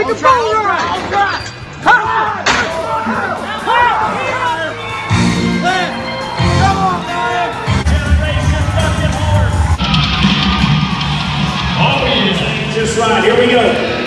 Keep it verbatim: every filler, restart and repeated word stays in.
fucking boulder! All right! Come on! Come on, man! Generation fucking horse. Oh, yeah. Just right. Here we go.